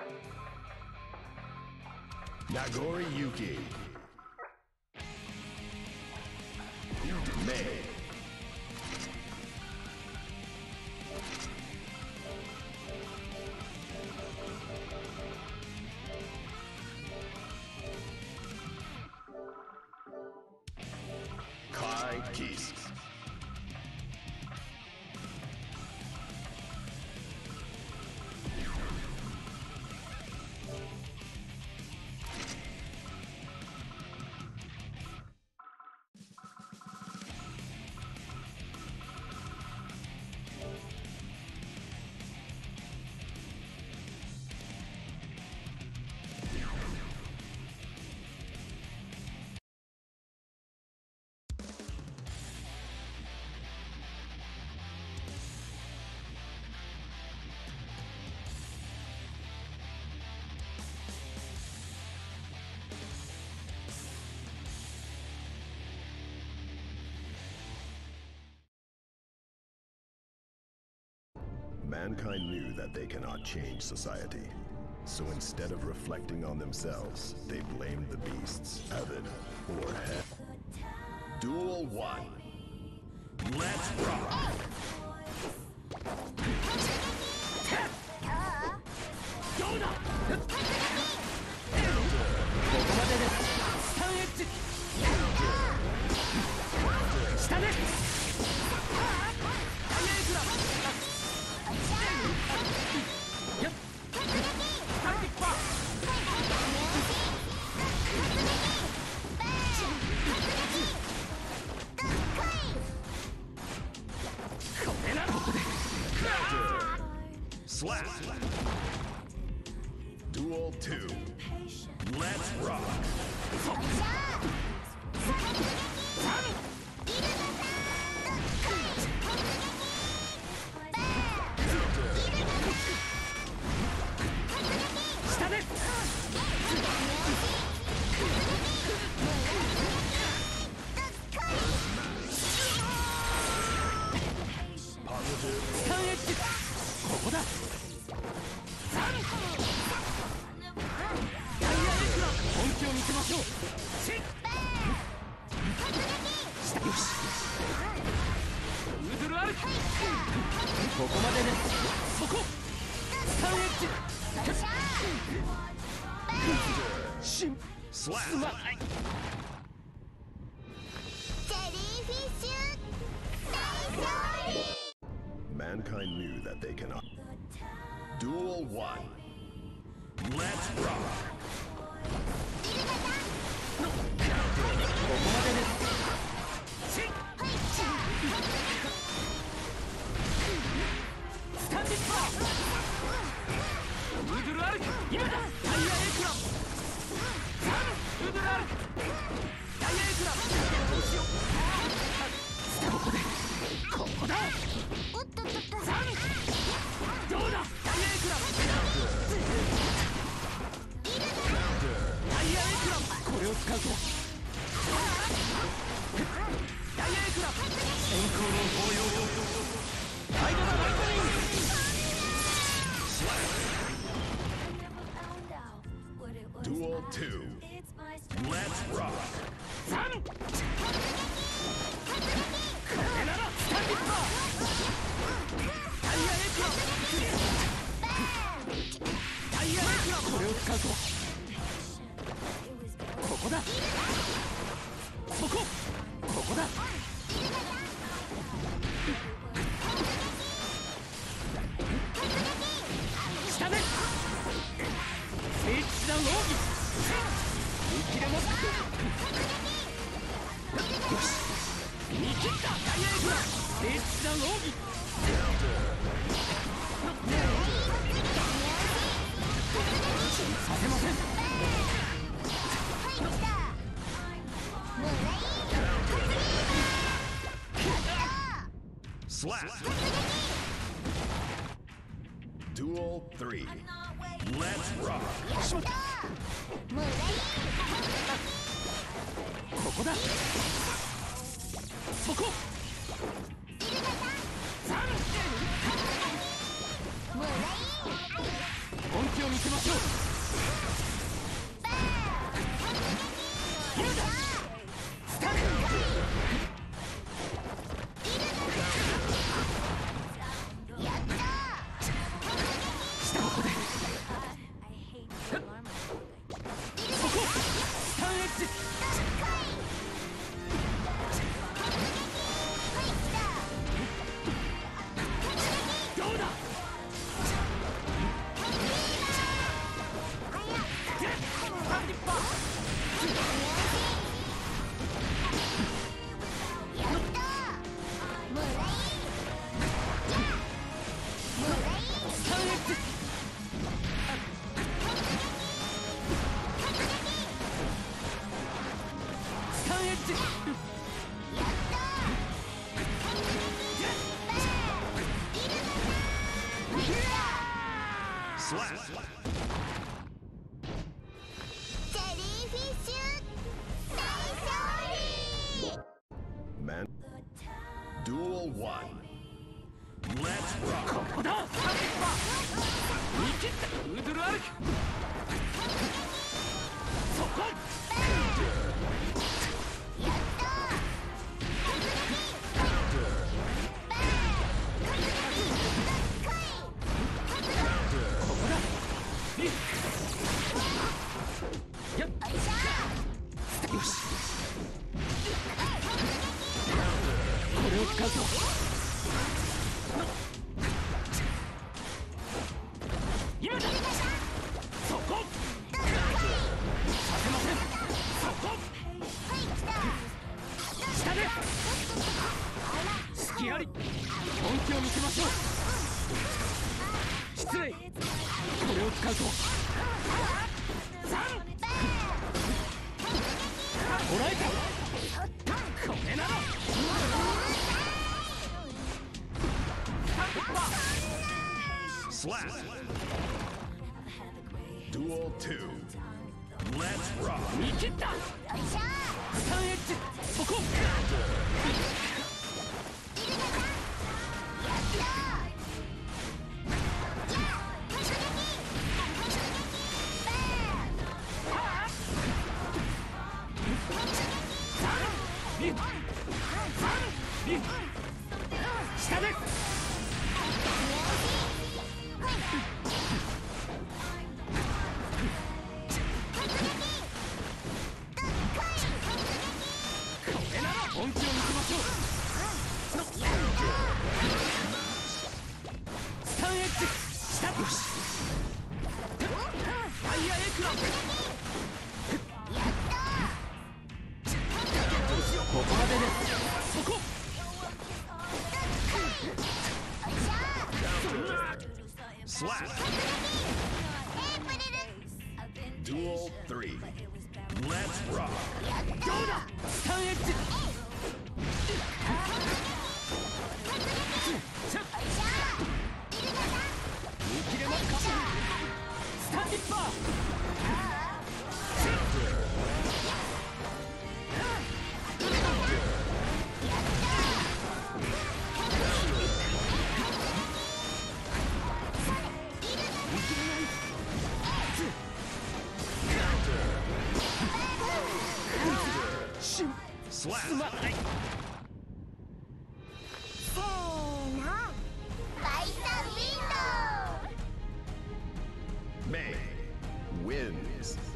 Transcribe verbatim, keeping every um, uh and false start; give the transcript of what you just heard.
Nagori Yuki. May. Kai Keese. Mankind knew that they cannot change society. So instead of reflecting on themselves, they blamed the beasts, heaven or hell. Duel one. Let's rock! Slap! Duel two. Let's rock! Mankind knew that they cannot. Duel one. Let's rock! Duel two. Let's rock! Slap! Duel three. Let's rock! Let's Slap. ジェリーフィッシュ大勝利。 Man. Duel one. Let's こ rock. こだ。見切ったウードルアルク。そこ。 やったここだ。いっやっー、よいしょ。 よし。これを使うぞ。今だ。そこ。させません。そこ。 はい、来た。 下で。隙あり。本気を見せましょう。失礼。これを使うぞ。さん。もらえた。これなら。 Slap. Duel two. Let's rock. 見切った。 よいしょ。 スタンエッジ。そこ。にさんに下で。これなら本気を見せましょう。スタンエッジ。下。よし。ファイアーエクラン。ここまでです。そこ。 Slap. Duel three. Let's rock. どうだ。スタンエッジ。見切れますか。スタンディッパー。す Slap. まない。 せーの、バイサウィンドウ。 May wins.